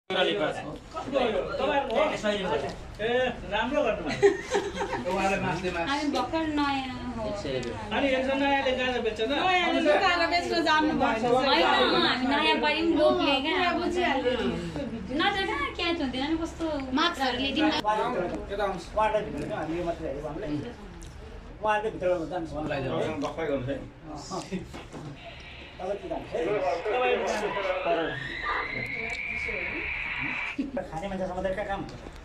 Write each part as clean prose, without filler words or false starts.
राम्रो गर्नु उहाँलाई मास्ने मास अनि भर्खर नयाँ हो अनि यसो नयाँले गाजा बेच्छ न नयाँले गाजा बेच्न जान्नु भएछ होइन हामी नयाँ पनि लोकले क्या बुझिहाल्यो नत्र कहाँ क्याच हुँदैन नि कस्तो मार्क्सहरूले दिन यता आउनुहोस् उहाँलाई भित्र हामी यो मात्रै हेरेको हामीले उहाँले भित्र जान्छ मलाई गफै गर्नु है खाने मान्छेसँग त कहाँ काम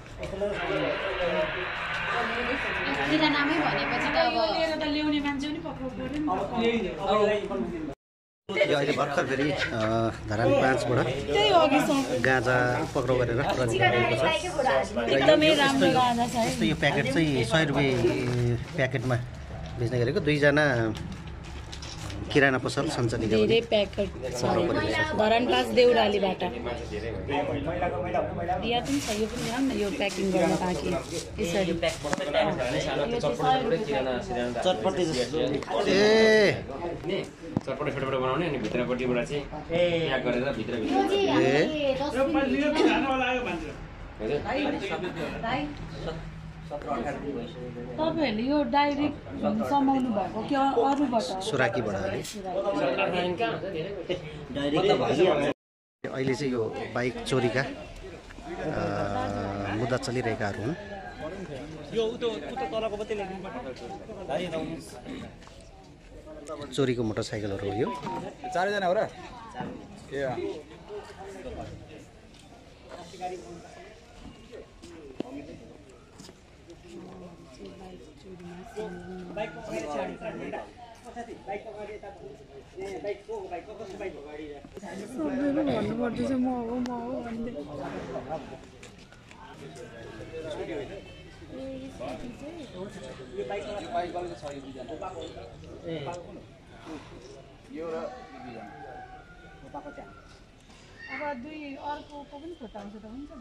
मेरो नामै भनेपछि त यो लिएर त ल्याउने मान्छे पनि पक्राउ पर्यो यो अहिले भर्खर फेरि धरान 5 बाट त्यही हो कि गाँजा पक्राउ गरेर गरिरहेको छ एकदमै राम्रो गाँजा छ यस्तो यो प्याकेट चाहिँ 100 रुपैयाँ प्याकेटमा बेच्ने गरेको दुईजना किराना पसल सञ्चालित धेरै प्याकेट छ धरान 5 देउरालीबाट यहाँ पनि छ यो पनि न यो प्याकिङ गर्न बाँकी यसरी चटपटे जस्तो ए चटपटे छोटो बनाउने अनि भित्रपट्टिबाट चाहिँ प्याक गरेर भित्र तपाईहरुले यो डाइरेक्ट समाउनु भएको कि अरूबाट सुराकीबाट अहिले चाहिँ यो बाइक चोरीका मुद्दा चलिरहेकाहरू हुन् चोरीको मोटरसाइकलहरू हो यो 4 जना हो र ए भन्नु पर्दैछ म हो भन्दै अब दुई अर्को पनि फोटो आउँछ त हुन्छ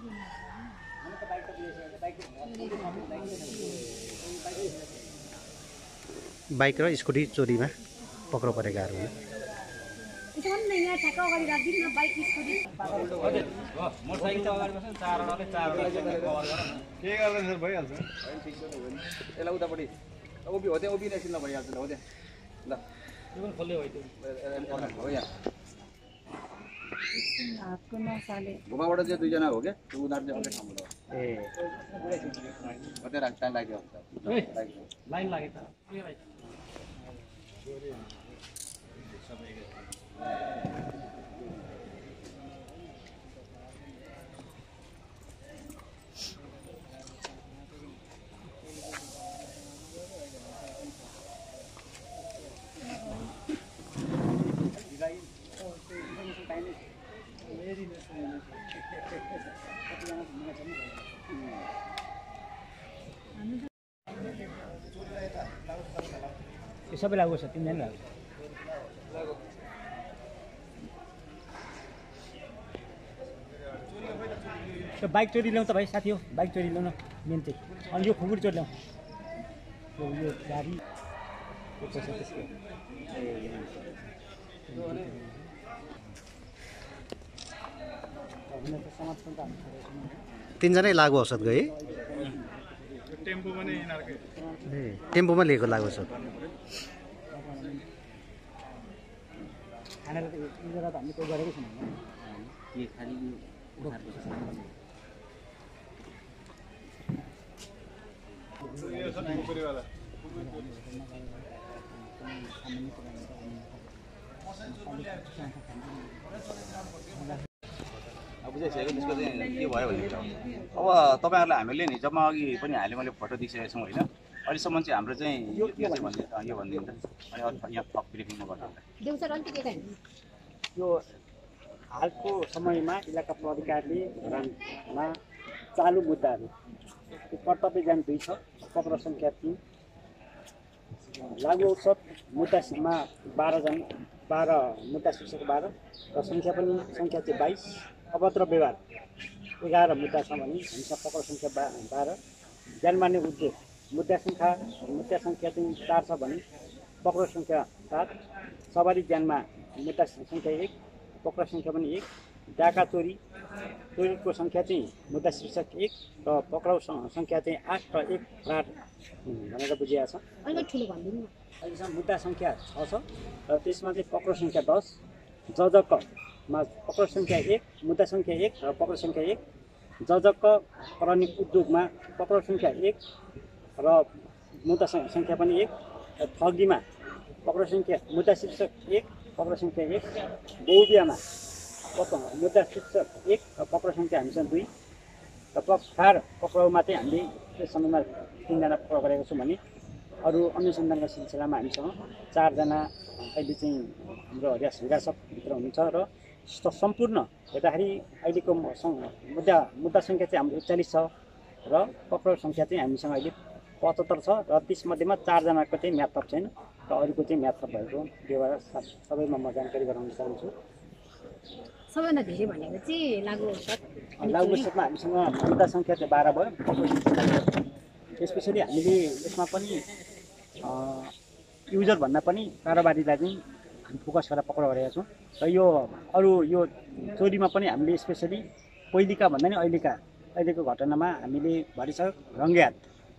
बाइक र स्कुटी चोरीमा पक्राउ परेकाहरू हुन् यहाँ ठ्याक्क अगाडि राखिदिनु न बाइक स्कुटी मोटरसाइकल त अगाडि बस्छ 4 वटाले 4 वटा कभर गर के गर्दैन सर भइहाल्छ यसलाई उतापट्टि ओबी हो त्यहाँ ओबी राखिदिनु भइहाल्छ ल हो त्यहाँ ल यो पनि खोल्दै हो हो यहाँ हातको नसाले घुमाबाट चाहिँ 2 जना हो के उनीहरु चाहिँ अलग ठाउँमा ए कतै राख टाइम लाग्यो लाइन लाग्यो त यो सबै लागु छ 3 जना त्यो बाइक चोरी ल्याउँ त भाइ साथी हो बाइक चोरी ल्याउन मेन चाहिँ अनि यो खुकुरी चोरी ल्याउँ यो गाडी तीनजनै लागु औषध गए टेम्पोमा लिएको लागु औषध खानाले त इजरा त हामीले कोही गरेकै छैन के खाली बुझाइसकेको त्यसको चाहिँ के भयो भने अब तपाईँहरूलाई हामीले नि जब अघि पनि मैले फोटो दिइसकेको छौँ होइन अहिलेसम्म चाहिँ हाम्रो चाहिँ यो चाहिँ यो भनिदिनु त अनि यहाँ थप ब्रिफिङमा गर्नु यो हालको समयमा इलाका प्राधिकारले धरानमा चालु मुद्दाहरू कर्तव्य ज्ञान 2 छ पक्रा सङ्ख्या 3 लागु औषध मुद्दामा 12 मुद्दा शीर्षक 12 र सङ्ख्या चाहिँ 22 अभद्र व्यवहार 11 मुद्दा छ भने हामीसँग पक्रा सङ्ख्या 12 ज्यान मार्ने उद्देश्य मुद्दा सङ्ख्या चाहिँ 4 छ भने पक्रा सङ्ख्या 7 सवारी ज्यानमा मुद्दा सङ्ख्या 1 पक्रा सङ्ख्या पनि 1 डाका चोरीको सङ्ख्या चाहिँ मुद्दा शीर्षक 1 र पक्राउ सङ्ख्या चाहिँ 8 र 1 फरार भनेर बुझिएको छ। अलिकति ठुलो भनिदिनु न। अहिलेसम्म मुद्दा सङ्ख्या 6 छ र त्यसमा चाहिँ पक्राउ सङ्ख्या 10, जजकमा पक्राउ सङ्ख्या 1, मुद्दा सङ्ख्या 1 र पक्राउ सङ्ख्या 1, जजक प्राणिक उद्योगमा पक्राउ सङ्ख्या 1 र मुद्दा सङ्ख्या पनि 1, ठगीमा पक्राउ सङ्ख्या मुद्दा शीर्षक 1, पक्राउ सङ्ख्या 1, बहुबियामा मुद्दा शीर्षक 1 र पक्राउ सङ्ख्या हामीसँग 2 र पक्राउमा चाहिँ हामीले त्यस समयमा 3 जना पक्राउ गरेको छौँ भने अरू अनुसन्धानका सिलसिलामा हामीसँग 4 जना अहिले चाहिँ हाम्रो हिरासतभित्र हुनुहुन्छ र सम्पूर्ण हेर्दाखेरि अहिलेको मुद्दा सङ्ख्या चाहिँ हाम्रो 41 छ र पक्राउ सङ्ख्या चाहिँ हामीसँग अहिले 75 छ र त्यसमध्येमा 4 जनाको चाहिँ म्याद थप छैन र अरूको चाहिँ म्याद थप भएको त्यो भएर सबैमा म जानकारी गराउन चाहन्छु। सबैभन्दा धेरै भनेको चाहिँ लागु औषधमा हामीसँग मुद्दा सङ्ख्या चाहिँ 12 भयो। त्यसपछि हामीले यसमा पनि युजर भन्दा पनि कारोबारीलाई चाहिँ हामी फोकस गरेर पक्राउ गरेका छौँ र यो अरू यो चोरीमा पनि हामीले स्पेसली पहिलेका भन्दा नि अहिलेको घटनामा हामीले भरिसक रङ्गयात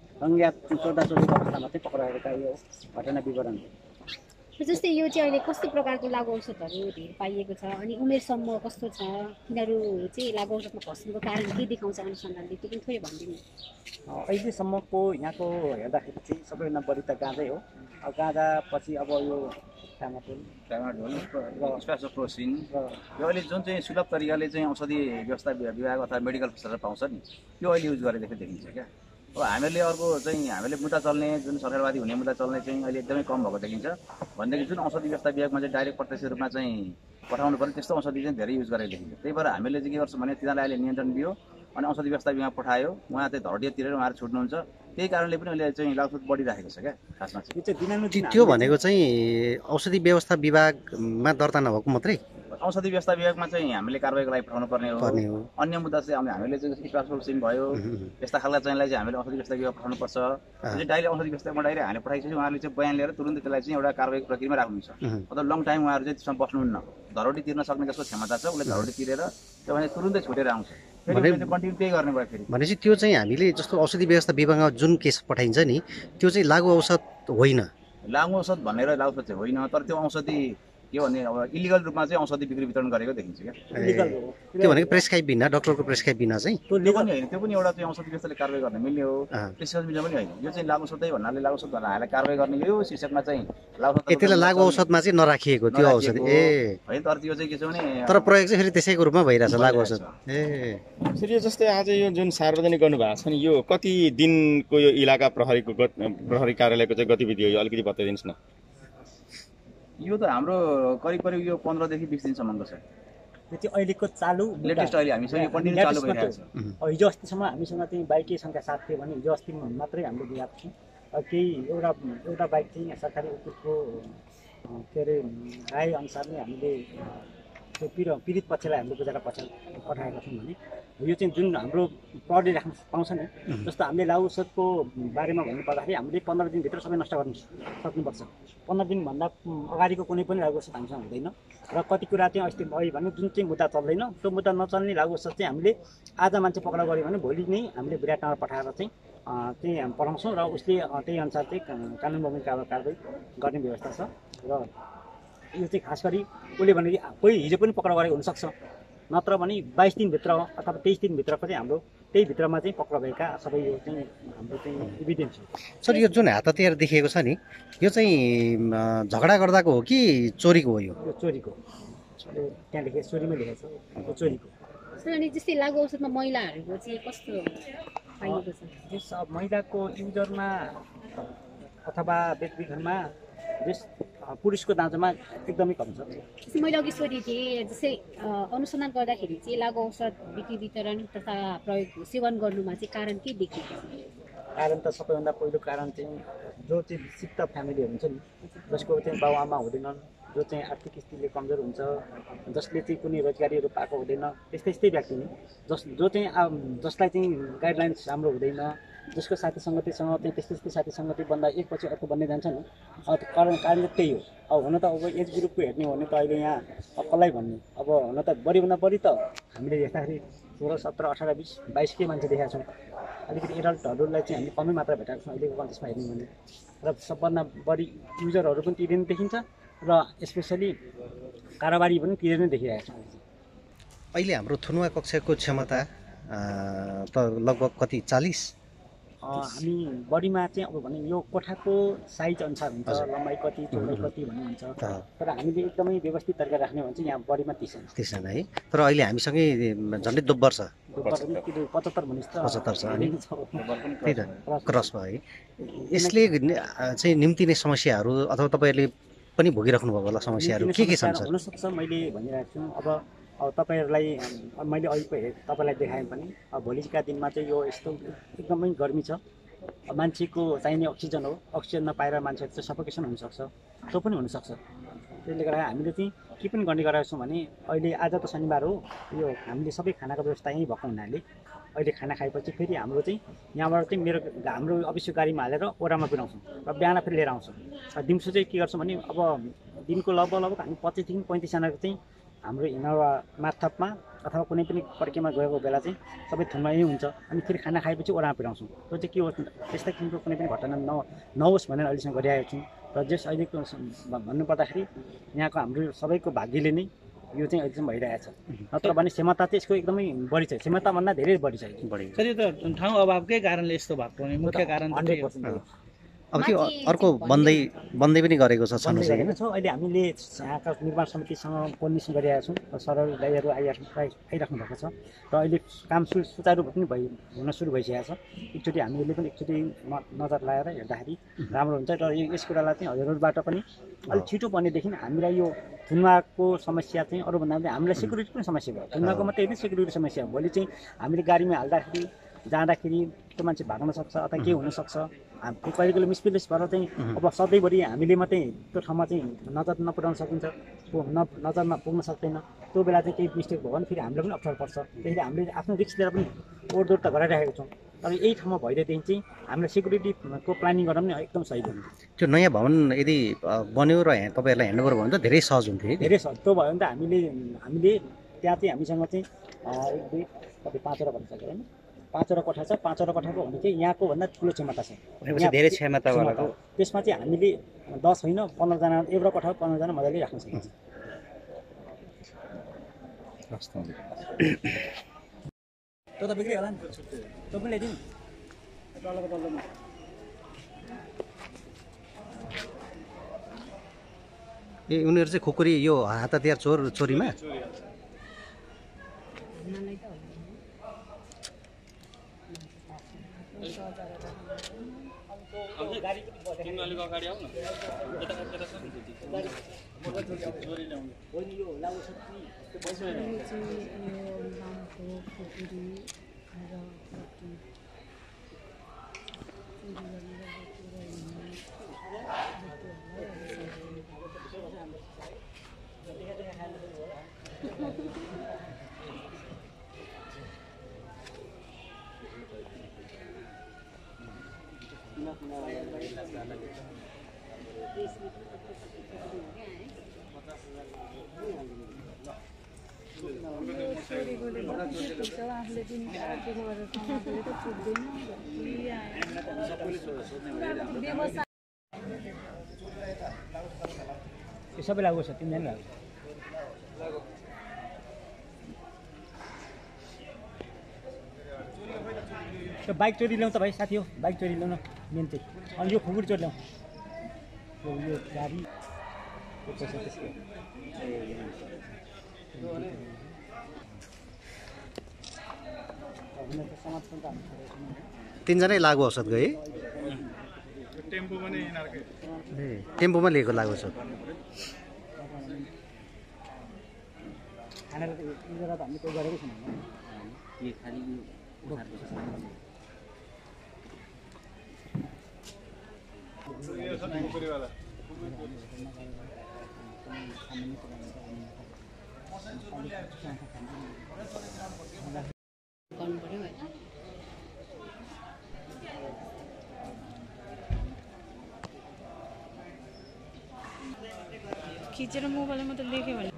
14 चोरीको अवस्थामा चाहिँ पक्राउ गरेका यो घटना विवरण। जस्तै यो चाहिँ अहिले कस्तो प्रकारको लागु औषधहरू धेरै पाइएको छ अनि उमेर समूह कस्तो छ, तिनीहरू चाहिँ लागु औषधमा फस्नुको कारण के देखाउँछ अनुसन्धानले, त्यो पनि थोरै भनिदिनु। अहिलेसम्मको यहाँको हेर्दाखेरि चाहिँ सबैभन्दा बढी त गाँजै हो। अब गाँजा पछि अब यो टामाटोल र स्पेसोप्रोसिन यो अहिले जुन चाहिँ सुलभ तरिकाले चाहिँ औषधि व्यवस्था विभाग अथवा मेडिकल अफिसरले पाउँछ नि त्यो अहिले युज गरेदेखि देखिन्छ क्या। अब हामीले अर्को चाहिँ हामीले मुद्दा चल्ने जुन सरकारवादी हुने मुद्दा चल्ने चाहिँ अहिले एकदमै कम भएको देखिन्छ। भनेदेखि जुन औषधि व्यवस्था विभागमा चाहिँ डाइरेक्ट प्रत्यक्ष रूपमा चाहिँ पठाउनु पर्ने त्यस्तो औषधि चाहिँ धेरै युज गरेको देखिन्छ। त्यही भएर हामीले चाहिँ के गर्छौँ भने तिनीहरूलाई अहिले नियन्त्रण दियो अनि औषधि व्यवस्था विभाग पठायो, उहाँ चाहिँ धरडिया तिरेर उहाँहरू छुट्नुहुन्छ। त्यही कारणले पनि अहिले चाहिँ लागत बढिरहेको छ क्या खासमा चाहिँ। त्यो भनेको चाहिँ औषधि व्यवस्था विभागमा दर्ता नभएको मात्रै औषधि व्यवस्था विभागमा चाहिँ हामीले कारबाहीको लागि पठाउनु पर्ने हो। अन्य मुद्दा चाहिँ हामीले चाहिँ स्पेसोप्रोसिन भयो यस्ता खालका चाहिँलाई चाहिँ हामीले औषधि व्यवस्था विभाग पठाउनुपर्छ। चाहिँ डाइरेक्ट औषधि व्यवस्थामा डाइरेक्ट हामीले पठाइसकेपछि उहाँहरूले चाहिँ बयान लिएर तुरुन्तै त्यसलाई चाहिँ एउटा कारबाहीको प्रक्रियामा राख्नुहुन्छ। अथवा लङ टाइम उहाँहरू चाहिँ त्यसमा बस्नुहुन्न, धरोडी तिर्न सक्ने जसको क्षमता छ उसले धरोडी तिरेर त्यो भने तुरुन्तै छुटेर आउँछ। कन्टिन्यू त्यही गर्ने भयो फेरि। भनेपछि त्यो चाहिँ हामीले जस्तो औषधि व्यवस्था विभागमा जुन केस पठाइन्छ नि त्यो चाहिँ लागु औषध होइन। लागु औषध भनेर लागु औषध चाहिँ होइन, तर त्यो औषधि के भने अब इलिगल रूपमा चाहिँ औषधि बिक्री वितरण गरेको देखिन्छ क्या। त्यो भनेको प्रेस्क्राइब बिना, डक्टरको प्रेस्क्राइब बिना चाहिँ त्यो पनि होइन, त्यो पनि एउटा चाहिँ औषधि व्यवस्थाले कारबाही गर्न मिल्ने हो। प्रेस्क्राइब बिना पनि होइन, यो चाहिँ लागु औषधै भन्नाले लागु औषध भनेर हामीलाई कारबाही गर्ने यो शीर्षकमा चाहिँ लागु औषध त्यसलाई लागु औषधमा चाहिँ नराखिएको त्यो औषधि है। तर त्यो चाहिँ के छ भने तर प्रयोग चाहिँ फेरि त्यसैको रूपमा भइरहेछ लागु औषध। यो जस्तै आज यो जुन सार्वजनिक गर्नुभएको छ नि यो कति दिनको यो इलाका प्रहरी कार्यालयको चाहिँ गतिविधि हो, यो अलिकति बताइदिनुहोस् न। यो त हाम्रो करिब यो 15 देखि 20 दिनसम्मको छ। त्यो चाहिँ अहिलेको चालु लेटेस्ट अहिले हामीसँग यो कन्टिन्यू चालु भइरहेको छ। हिजो अस्तिसम्म हामीसँग चाहिँ बाइकै सङ्ख्या 7 थियो भने हिजो अस्ति मात्रै हामीले दिएको छौँ। केही एउटा बाइक चाहिँ सरकारी उद्योगको के अरे राय अनुसार नै हामीले त्यो पीडित पक्षलाई हामीले बुझाएर पठाएका छौँ भने यो चाहिँ जुन हाम्रो प्रहरी राख्न पाउँछ नि। जस्तो हामीले लागु औषधको बारेमा भन्नुपर्दाखेरि हामीले 15 दिनभित्र सबै नष्ट गर्न सक्नुपर्छ। 15 दिनभन्दा अगाडिको कुनै पनि लागु औषध हामीसँग हुँदैन र कति कुरा चाहिँ अस्ति अहिले भने जुन चाहिँ मुद्दा चल्दैन त्यो मुद्दा नचल्ने लागु औषध चाहिँ हामीले आज मान्छे पक्राउ गऱ्यो भने भोलि नै हामीले विराटनगर पठाएर चाहिँ त्यही पठाउँछौँ र उसले त्यही अनुसार चाहिँ कानुन बमोजिम कारबाही गर्ने व्यवस्था छ। र यो चाहिँ खास गरी उसले भने कोही हिजो पनि पक्राउ गरेको हुनसक्छ, नत्र भने 22 दिनभित्र अथवा 23 दिनभित्रको चाहिँ हाम्रो त्यही भित्रमा चाहिँ पक्राउ भएका सबै यो चाहिँ हाम्रो चाहिँ इभिडेन्स हो। सर यो जुन हात हतियार देखिएको छ नि यो चाहिँ झगडा गर्दाको हो कि चोरीको हो? यो चोरीको, त्यहाँ लेखेको चोरीमै लेखेको छ, यो चोरीको। सर अनि जस्तै लागु औषधमा महिलाहरूको चाहिँ कस्तो पाइएको छ? यस महिलाको युजरमा अथवा व्यक्तिगतमा यस पुरुषको दाँजोमा एकदमै कम छ। जस्तै मैले अघि सोधेको थिएँ जस्तै अनुसन्धान गर्दाखेरि चाहिँ लागु औषध बिक्री वितरण तथा प्रयोग सेवन गर्नुमा चाहिँ कारण के देखिएको? कारण त सबैभन्दा पहिलो कारण चाहिँ जो चाहिँ विक्षिप्त फ्यामिली हुन्छ नि, जसको चाहिँ बाबुआमा हुँदैनन्, जो चाहिँ आर्थिक स्थितिले कमजोर हुन्छ, जसले चाहिँ कुनै रोजगारीहरू पाएको हुँदैन, त्यस्तै व्यक्ति नै जो चाहिँ जसलाई चाहिँ गाइडलाइन्स राम्रो हुँदैन, जसको साथी सङ्गतिसँग चाहिँ त्यस्तै साथी सङ्गति बन्दा एकपछि अर्को बन्दै जान्छ नि। कारण चाहिँ त्यही हो। अब हुन त अब एज ग्रुपको हेर्ने हो भने त अहिले यहाँ कसलाई भन्ने, अब हुन त बढीभन्दा बढी त हामीले हेर्दाखेरि 16, 17, 18, 20, 22 के मान्छे देखाएको छौँ। अलिकति एडल्टहरूलाई चाहिँ हामी कमै मात्रा भेटाएको छौँ अहिलेको कन्टेक्समा हेर्ने भने। र सबभन्दा बढी युजरहरू पनि तिरै नै देखिन्छ र स्पेसली कारोबारी पनि तिरै नै देखिरहेको छौँ। अहिले हाम्रो थुनुवा कक्षाको क्षमता त लगभग कति 40? हामी बढीमा चाहिँ अब भने यो कोठाको साइज अनुसार हुन्छ, लम्बाइ कति चौडाइ कति भन्ने हुन्छ। तर हामीले एकदमै व्यवस्थित तरिका राख्ने हो भने चाहिँ यहाँ बढीमा 30 जना है। तर अहिले हामीसँगै झन्डै दोब्बर छ, 75 भनिस् त 75 छ अनि त्यही त क्रस भयो है। यसले चाहिँ निम्तिने समस्याहरू अथवा तपाईँहरूले पनि भोगिराख्नु भएको होला समस्याहरू के छन् सर? हुनसक्छ मैले भनिरहेको छु। अब तपाईँहरूलाई मैले अहिले तपाईँलाई देखाएँ पनि भोलिका दिनमा चाहिँ यो यस्तो एकदमै गर्मी छ, मान्छेको चाहिने अक्सिजन हो, अक्सिजन नपाएर मान्छेहरू चाहिँ सफोकेसन हुनसक्छ, त्यो पनि हुनसक्छ। त्यसले गर्दा हामीले चाहिँ के पनि गर्ने गरेका छौँ भने अहिले आज त शनिबार हो, यो हामीले सबै खानाको व्यवस्था यहीँ भएको हुनाले अहिले खाना खाएपछि फेरि हाम्रो चाहिँ यहाँबाट चाहिँ हाम्रो अवश्य गाडीमा हालेर ओरामा पुऱ्याउँछौँ र बिहान फेरि लिएर आउँछौँ। र दिउँसो चाहिँ के गर्छौँ भने अब दिनको लगभग हामी 25 देखि 35 जनाको चाहिँ हाम्रो इनोभा मार्फतमा अथवा कुनै पनि पर्केमा गएको बेला चाहिँ सबै थुनमा यही हुन्छ। अनि फेरि खाना खाएपछि ओरामा पुऱ्याउँछौँ। त्यो चाहिँ के हो, त्यस्ता किसिमको कुनै पनि घटना नहोस् भनेर अहिलेसम्म गरिरहेको छौँ। र जस अहिलेको भन्नुपर्दाखेरि यहाँको हाम्रो सबैको भाग्यले नै यो चाहिँ अहिलेसम्म भइरहेछ। नत्र भने क्षमता चाहिँ यसको एकदमै बढी छ, क्षमताभन्दा धेरै बढी छ। सर यो त ठाउँ अभावकै कारणले यस्तो भएको भने मुख्य कारण 100%। अब त्यो अर्को बन्दै पनि गरेको छ छनु चाहिँ हैन। अहिले हामीले यहाँका निर्माण समितिसँग कोर्डिनेसन गरिरहेका छौँ। सरल दाइहरू आइराख्नु भएको छ र अहिले काम सुचारू पनि हुन सुरु भइसकेको छ। एकचोटि हामीले पनि नजर लगाएर हेर्दाखेरि राम्रो हुन्छ। र यस कुरालाई चाहिँ हजुरहरूबाट पनि अलिक छिटो बनेदेखि हामीलाई यो थुन्वाको समस्या चाहिँ अरूभन्दा हामीलाई सेक्युरिटी पनि समस्या भयो। थुन्वाको मात्रै होइन, सेक्युरिटी समस्या हो। भोलि चाहिँ हामीले गाडीमा हाल्दाखेरि जाँदाखेरि त्यो मान्छे भाग्न सक्छ अथवा के हुनसक्छ। कहिले कहिले मिसप्लेस भएर चाहिँ अब सधैँभरि हामीले मात्रै त्यो ठाउँमा चाहिँ नजर नपुर्याउन सकिन्छ, नजरमा पुग्न सक्दैन। त्यो बेला चाहिँ केही मिस्टेक भयो भने फेरि हामीलाई पनि अप्ठ्यारो पर्छ। त्यसले हामीले आफ्नो रिस्क लिएर पनि ओहोरदोहोर त गराइरहेको छौँ। तर यही ठाउँमा भइदिएदेखि चाहिँ हामीलाई सेक्युरिटीको प्लानिङ गर्न पनि एकदम सही भयो। त्यो नयाँ भवन यदि बन्यो र तपाईँहरूलाई ह्यान्डओभर भयो भने त धेरै सहज हुन्थ्यो है। धेरै सहज। त्यो भयो भने त हामीले त्यहाँ चाहिँ हामीसँग चाहिँ 1, 2, 5वटा भनिसक्यो होइन, 5वटा कोठा छ। 5वटा कोठाको भने चाहिँ यहाँको भन्दा ठुलो क्षमता छ, धेरै क्षमता वाला। त्यसमा चाहिँ हामीले 10 होइन 15 जना, एउटा कोठा 15 जना मजाले राख्न सकिन्छ। त्यो त बिग्रियो होला नि, त्यो पनि ल्याइदिउँ तल्लोमा। ए उनीहरू चाहिँ खुकुरी यो हात हतियार चोरीमा सबै लागु छ, 3 जना लाग्छ। त्यो बाइक चोरी ल्याउँ त भाइ साथी हो, बाइक चोरी ल्याउन मेन चाहिँ। अनि यो खुकुरी चोरी ल्याउँ, यो गाडी त्यसको 3 जनै लागु औषध गए। टेम्पोमा लिएको लागु औषध। खाना त हामीले कोही गरेकै छैन। सामान्य कुरा हुन्छ गर्नु पर्यो हैन खिचेर मोबाइलमा मात्र देख्यो भने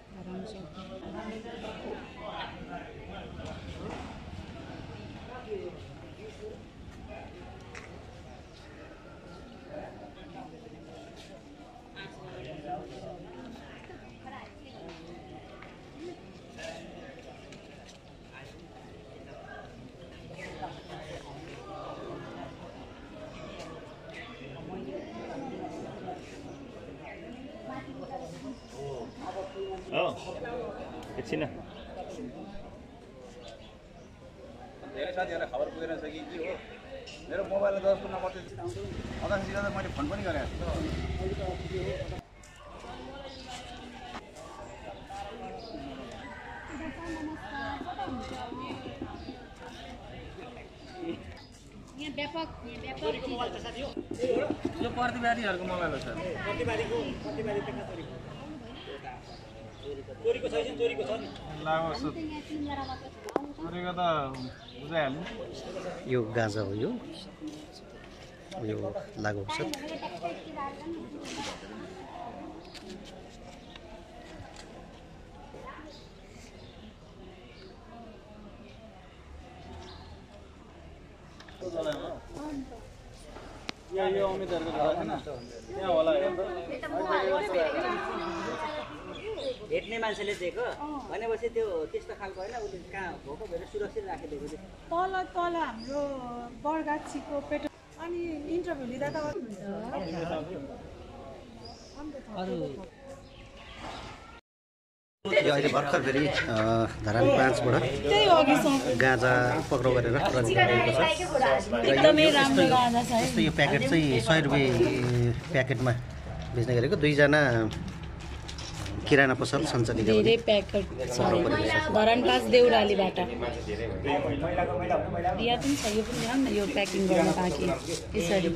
एकछिन धेरै साथीहरूलाई खबर पुगेन छ कि के हो मेरो मोबाइलमा 10 15 मात्रै अदासित त मैले फोन पनि गरेँ यहाँ व्यापक मोबाइल छ साथी हो यो प्रतिवादीहरूको मोबाइल हो सर प्रतिवादीको चोरीको छैन चोरीको छ नि लागो चोरीको त बुझाइहाल्नु यो गाँजा हो यो लागु औषध यो अमितहरूको घर छैन त्यहाँ होला भेट्ने मान्छेले दिएको भनेपछि त्यो त्यस्तो खालको होइन उसले कहाँ भएको भएर सुरक्षित राखिदिएको तल तल हाम्रो बरगाछीको पेट्रोल अनि इन्टरभ्यू लिँदा त यो अहिले भर्खर फेरि धरान 5 बाट गाँजा पक्राउ गरेर प्रहरी गरेको छ एकदमै राम्रो गाँजा छ यस्तो यो प्याकेट चाहिँ 100 रुपैयाँ प्याकेटमा बेच्ने गरेको 2 जना किराना पसल सञ्चालिका धेरै प्याकेट छ धरान 5 देउरालीबाट रिया पनि छ यो पनि जान न यो प्याकिङ गर्न बाँकी यसरी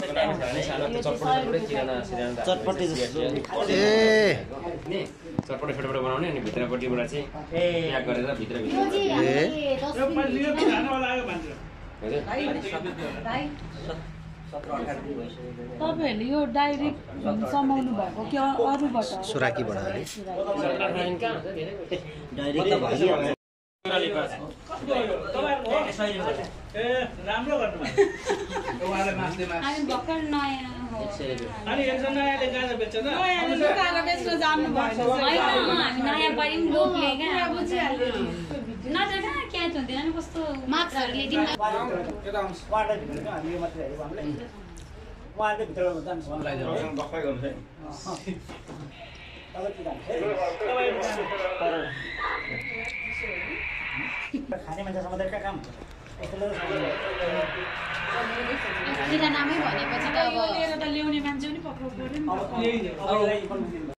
चटपटी जस्तो ए चटपटे फेटपटे बनाउने अनि भित्रपट्टिबाट चाहिँ प्याक गरेर भित्र तपाईहरुले यो डाइरेक्ट समाउनु भएको कि अरूबाट सुराकीबाट अरे डाइरेक्ट त भइहाल्छ राम्रो गर्नु अनि भर्खर नयाँ हो अनि एकजना नयाँले गाँजा बेच्छ न नयाँले लुकाएर बेच्न जान्नु भएको होइन हामी नयाँ पऱ्यौँ लोकले क्या बुझिहाल्यो नत्र कहाँ क्याच हुँदैन नि कस्तो मार्क्सहरूले दिन उहाँलाई भित्र हामी यो मात्रै हेरेको हामीले उहाँले भित्रबाट जान्छ बक्कै गर्नु चाहिँ खाने मान्छेसँग मात्रै कहाँ काम नामै भनेपछि त अब लिएर त ल्याउने मान्छे पनि पक्राउ पर्यो नि त।